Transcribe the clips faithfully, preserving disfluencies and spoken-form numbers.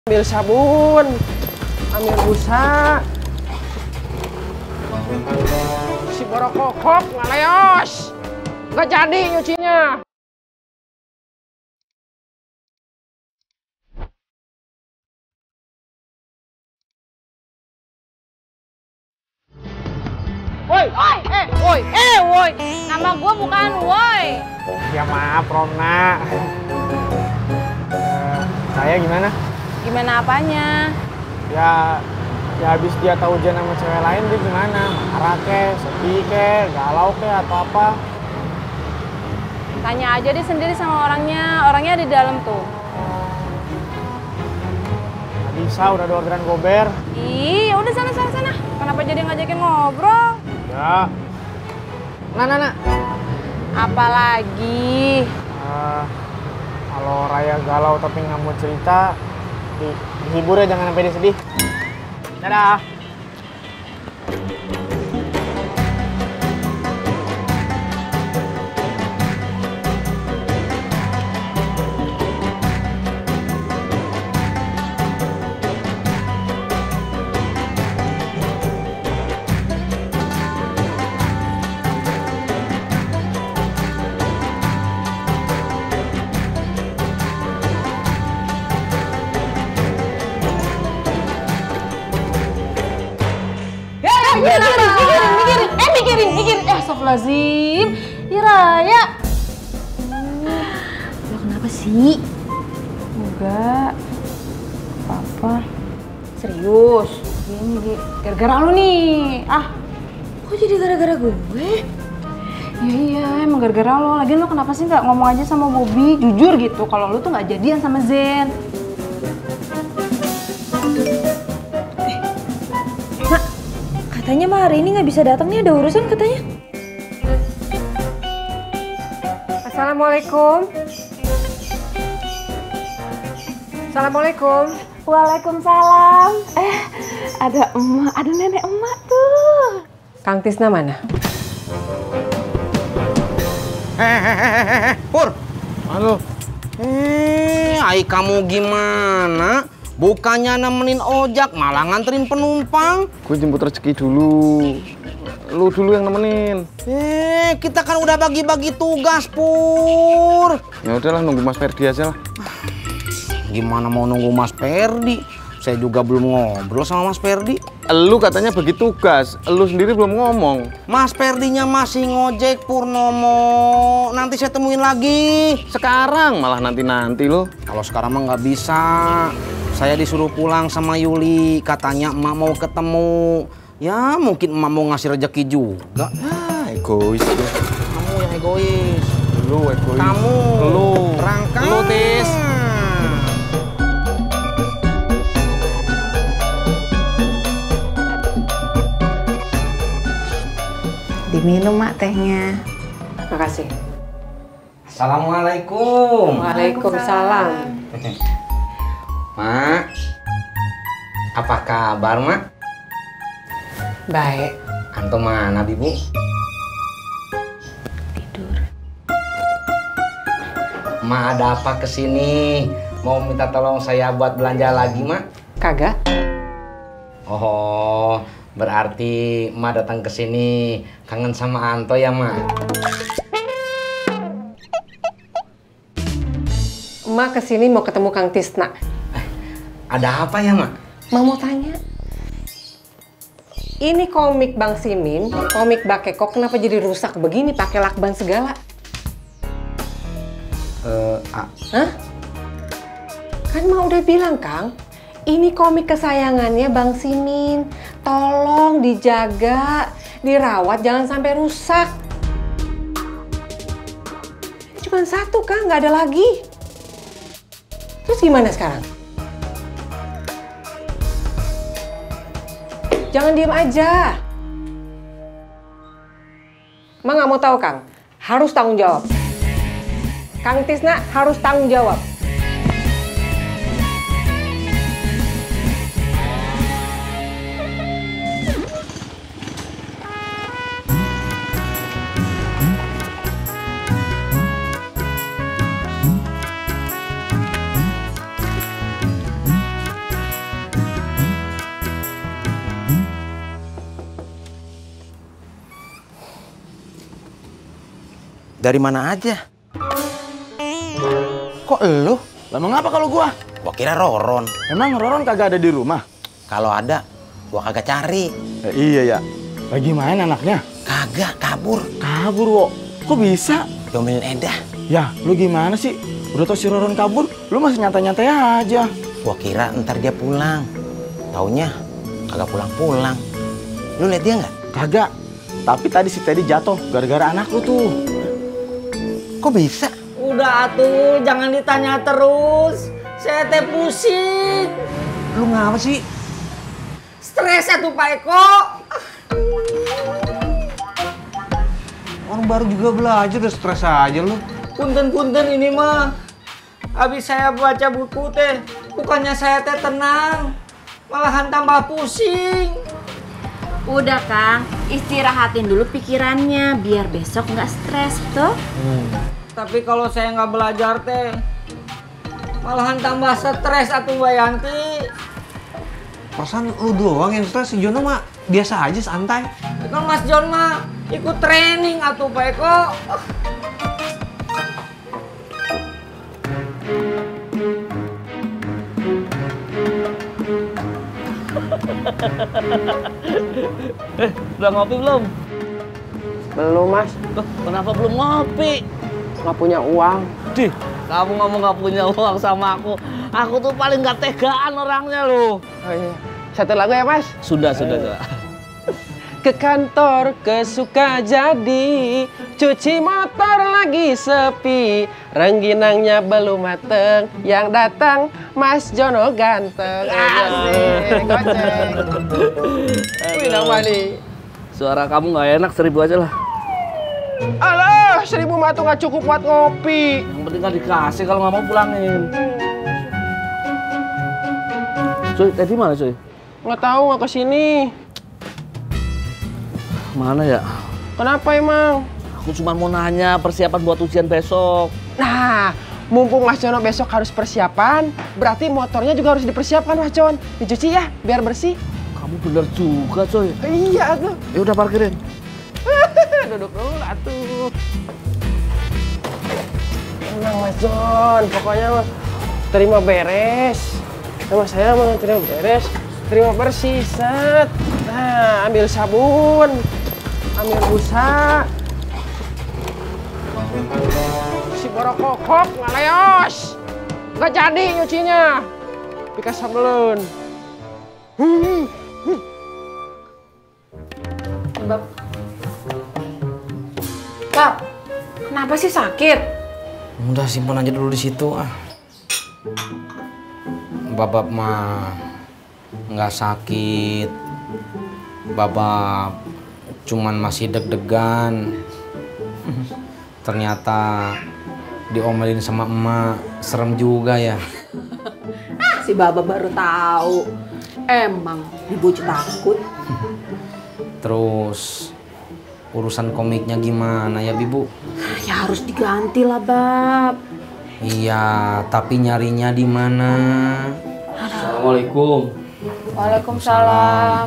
Ambil sabun, ambil busa. Si borokokok ngaleos, nggak jadi nyucinya. Woi, woi, eh, woi, eh, woi. Nama gua bukan woi. Ya maaf, Rona. Uh, saya gimana? Gimana apanya? Ya, ya habis dia tahu Jan sama cewek lain, dia gimana? Marah ke, sedih ke, galau ke, atau apa? Tanya aja deh sendiri sama orangnya. Orangnya di dalam tuh. Nggak bisa, udah ada orderan gober. Ih, udah sana sana sana. Kenapa jadi ngajakin ngobrol? Ya. Nah, nah, nah. Apalagi? Uh, kalau Raya galau tapi nggak mau cerita, di, dihibur ya, jangan sampai dia sedih. Dadah. Mikirin, mikirin, mikirin, eh mikirin, mikirin, eh astagfirullahaladzim, ya Raya. Lo kenapa sih? Enggak, apa-apa. Serius, ini gara-gara lo nih. Ah, kok jadi gara-gara gue? Ya iya, emang gara-gara lo. Lagian lo kenapa sih nggak ngomong aja sama Bobby, jujur gitu, kalau lo tuh nggak jadian sama Zen. Katanya mah hari ini nggak bisa datang nih, ada urusan katanya. Assalamualaikum. Assalamualaikum. Waalaikumsalam. Eh, ada emak, ada nenek emak tuh. Kang Tisna mana? Hehehe, Pur. Halo. Eh, ai kamu gimana? Bukannya nemenin ojak, malah nganterin penumpang. Gue jemput rezeki dulu. Lu dulu yang nemenin. Eh, kita kan udah bagi-bagi tugas, Pur. Ya udahlah, nunggu Mas Ferdi aja lah. Gimana mau nunggu Mas Ferdi? Saya juga belum ngobrol sama Mas Ferdi. Lu katanya bagi tugas, lu sendiri belum ngomong. Mas Ferdinya masih ngojek, Purnomo. Nanti saya temuin lagi. Sekarang malah nanti-nanti lo. Kalau sekarang mah nggak bisa. Saya disuruh pulang sama Yuli, katanya emak mau ketemu. Ya mungkin emak mau ngasih rezeki juga. Ah, egois lu. Kamu yang egois. Lu egois. Kamu. Lu. Rangka. Lu, Tis. Diminum mak tehnya. Makasih. Assalamualaikum. Waalaikumsalam. Mak, apa kabar, Mak? Baik. Antum mana, Bibu? Tidur. Mak ada apa kesini? Mau minta tolong saya buat belanja lagi, Mak? Kagak? Oh, berarti Mak datang ke sini kangen sama Anto ya, Mak? Emak kesini mau ketemu Kang Tisna. Ada apa ya, Mak? Mak mau tanya. Ini komik Bang Simin, komik Bakeko kenapa jadi rusak begini pakai lakban segala? Eh, uh, Hah? Kan Mak udah bilang, Kang, ini komik kesayangannya Bang Simin. Tolong dijaga, dirawat, jangan sampai rusak. Cuman satu, Kang, nggak ada lagi. Terus gimana sekarang? Jangan diem aja. Mak nggak mau tahu, Kang. Harus tanggung jawab. Kang Tisna harus tanggung jawab. Dari mana aja? Kok elu? Lah mengapa kalau gua? Gua kira Roron. Emang Roron kagak ada di rumah? Kalau ada, gua kagak cari. Eh, iya ya. Lagi main anaknya? Kagak, kabur. Kabur, Wo. Kok bisa? Diomelin Eda. Ya, lu gimana sih? Udah tau si Roron kabur, lu masih nyantai-nyantai aja. Gua kira ntar dia pulang. Taunya kagak pulang-pulang. Lu lihat dia nggak? Kagak. Tapi tadi si Teddy jatuh gara-gara anak lu tuh. Kok bisa? Udah atuh, jangan ditanya terus. Saya teh pusing. Lu ngapa sih? Stres atuh Pak Eko. Orang baru juga belajar udah stres aja lu. Punten-punten ini mah. Habis saya baca buku teh, bukannya saya teh tenang, malahan tambah pusing. Udah Kang, istirahatin dulu pikirannya biar besok nggak stres tuh. Hmm. Tapi kalau saya nggak belajar teh, malahan tambah stres atuh Mbak Yanti. Perasaan lu doang yang stres, si Jono mah biasa aja santai. Kan Mas John mah ikut training atuh Pak Eko. Eh, udah ngopi belum? Belum, Mas. Loh, kenapa belum ngopi? Nggak punya uang. Dih, kamu ngomong nggak punya uang sama aku. Aku tuh paling nggak tegaan orangnya loh. Oh iya. Satu lagu ya, Mas? Sudah, sudah, sudah. Ke kantor, ke Sukajadi, cuci motor lagi sepi, rengginangnya belum mateng, yang datang Mas Jono ganteng. Asik, goceng. Wih, nama nih. Suara kamu nggak enak, seribu aja lah. Alah, seribu mah tuh nggak cukup buat ngopi. Yang penting nggak dikasih, kalau nggak mau pulangin. Cuy, tadi mana cuy? Nggak tahu, nggak kesini. Mana ya? Kenapa emang? Aku cuma mau nanya persiapan buat ujian besok. Nah, mumpung Mas Jono besok harus persiapan, berarti motornya juga harus dipersiapkan, Mas Jon. Dicuci ya, biar bersih. Kamu bener juga, coy. Iya tuh. Ya udah parkirin. Duduk dulu atuh. Tenang Mas Jon, pokoknya Mas terima beres. Sama saya mau terima beres, terima bersih, set. Nah, ambil sabun, ambil busa. Si borok kokok ngaleos. Nggak jadi nyucinya. Pika sabelun. Hmm. Bab. Bab, kenapa sih sakit? Udah simpan aja dulu di situ ah. Babab mah nggak sakit. Babab cuman masih deg-degan. Ternyata diomelin sama emak, serem juga ya. Si Baba baru tahu. Emang ibu takut. Terus urusan komiknya gimana ya Bibu? Ya harus diganti lah Bab. Iya, tapi nyarinya di mana? Assalamualaikum. Waalaikumsalam.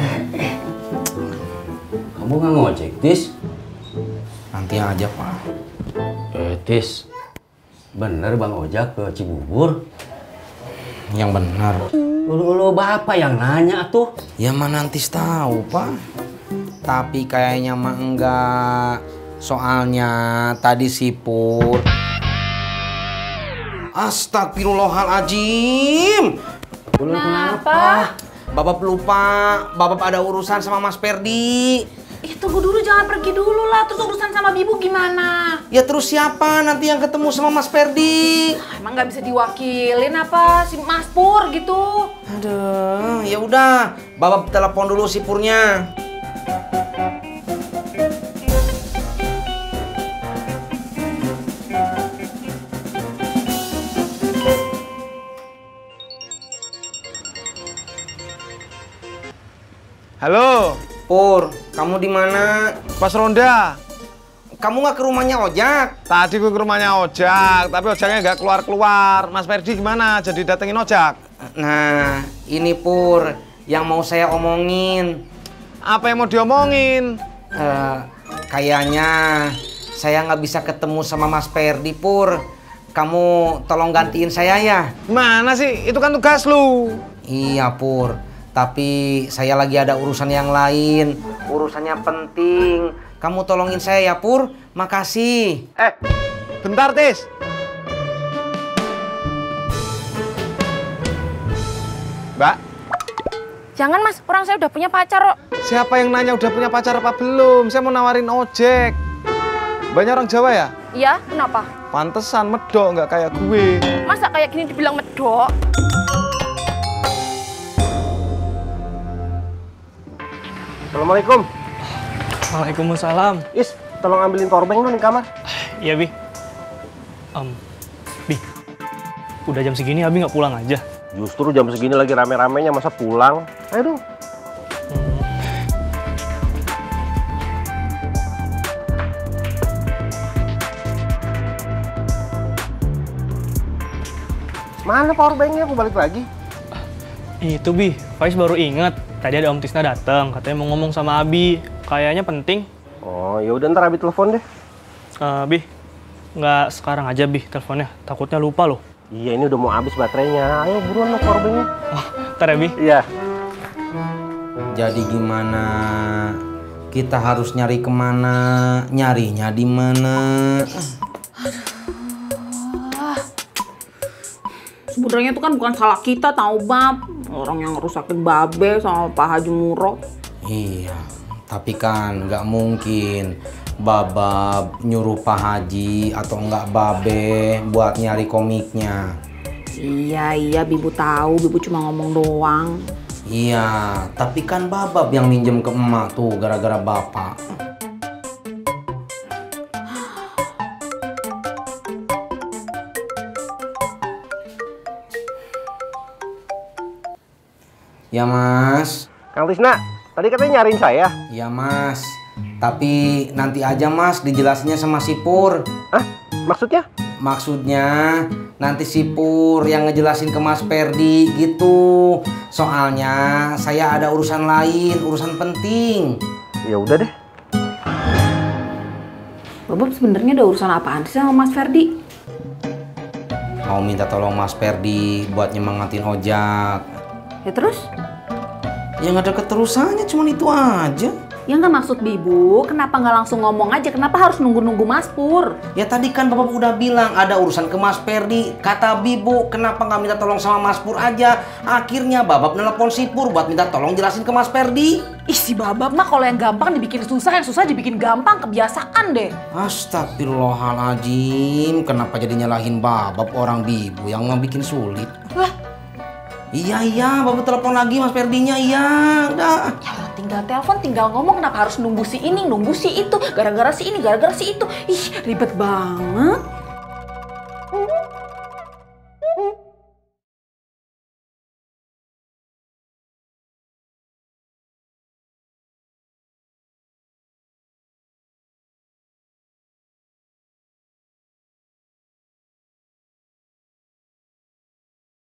Kamu nggak ngojek, Tis? Nanti aja Pak. Eh, Tis, bener Bang Ojak ke Cibubur? Yang benar. Ulu-ulu bapak yang nanya tuh. Ya mana nanti tahu Pak. Tapi kayaknya mah enggak. Soalnya tadi si Pur. Astagfirullahaladzim. Kenapa? Bapak lupa, Bapak ada urusan sama Mas Perdi. Ih, tunggu dulu, jangan pergi dulu lah. Terus urusan sama Bibu gimana? Ya terus siapa nanti yang ketemu sama Mas Perdi? Emang nggak bisa diwakilin apa si Mas Pur gitu? Aduh, ya udah, Bapak telepon dulu si Purnya. Halo, Pur, kamu di mana? Pas Ronda. Kamu nggak ke rumahnya Ojak? Tadi gue ke rumahnya Ojak, tapi Ojaknya nggak keluar-keluar. Mas Ferdi gimana? Jadi datengin Ojak? Nah, ini Pur yang mau saya omongin. Apa yang mau diomongin? Uh, kayaknya saya nggak bisa ketemu sama Mas Ferdi, Pur. Kamu tolong gantiin saya ya. Mana sih? Itu kan tugas lu. Iya, Pur. Tapi saya lagi ada urusan yang lain. Urusannya penting. Kamu tolongin saya ya, Pur. Makasih. Eh, bentar, Tis. Mbak. Jangan mas, orang saya udah punya pacar kok. Siapa yang nanya udah punya pacar apa belum? Saya mau nawarin ojek. Banyak orang Jawa ya? Iya, kenapa? Pantesan medok, nggak kayak gue. Masa kayak gini dibilang medok? Assalamualaikum. Waalaikumsalam. Is, tolong ambilin powerbank dong di kamar. Iya, Bi. Um, Bi, udah jam segini Abi nggak pulang aja? Justru jam segini lagi rame-ramenya, masa pulang? Ayo dong. Mana powerbanknya? Aku balik lagi. Itu Bi, Faiz baru inget. Tadi ada Om Tisna datang, katanya mau ngomong sama Abi. Kayaknya penting. Oh, ya udah ntar Abi telepon deh. Uh, Bi, nggak sekarang aja Bi teleponnya. Takutnya lupa loh. Iya, ini udah mau habis baterainya. Ayo buruan dong powerbanknya. Oh, ntar ya Bi. Iya. Jadi gimana? Kita harus nyari kemana? Nyarinya di mana? Sebenarnya itu kan bukan salah kita, tahu Bab. Orang yang ngerusakin Babe sama Pak Haji Muro. Iya, tapi kan nggak mungkin Babab nyuruh Pak Haji atau nggak Babe buat nyari komiknya. Iya, iya, Bibu tahu. Bibu cuma ngomong doang. Iya, tapi kan Babab yang minjem ke emak tuh gara-gara bapak. Ya Mas. Kang Tisna, tadi katanya nyariin saya. Ya Mas, tapi nanti aja Mas dijelasinnya sama si Pur. Hah? Maksudnya? Maksudnya nanti si Pur yang ngejelasin ke Mas Ferdi gitu. Soalnya saya ada urusan lain, urusan penting. Ya udah deh. Babab sebenarnya ada urusan apaan sih sama Mas Ferdi? Mau minta tolong Mas Ferdi buat nyemangatin ojak. Ya terus? Ya nggak ada keterusannya, cuma itu aja. Ya nggak maksud Bibu, kenapa nggak langsung ngomong aja? Kenapa harus nunggu-nunggu Mas Pur? Ya tadi kan Bapak udah bilang ada urusan ke Mas Ferdi. Kata Bibu, kenapa nggak minta tolong sama Mas Pur aja? Akhirnya Bapak nelpon si Pur buat minta tolong jelasin ke Mas Ferdi. Ih, si Babab mah kalau yang gampang dibikin susah, yang susah dibikin gampang, kebiasaan deh. Astagfirullahaladzim, kenapa jadi nyalahin Babab orang Bibu yang ngebikin sulit? Lah, iya iya, Bapak telepon lagi Mas Ferdinya, iya, udah. ya Allah, tinggal telepon, tinggal ngomong, kenapa harus nunggu si ini, nunggu si itu, gara-gara si ini, gara-gara si itu. Ih, ribet banget.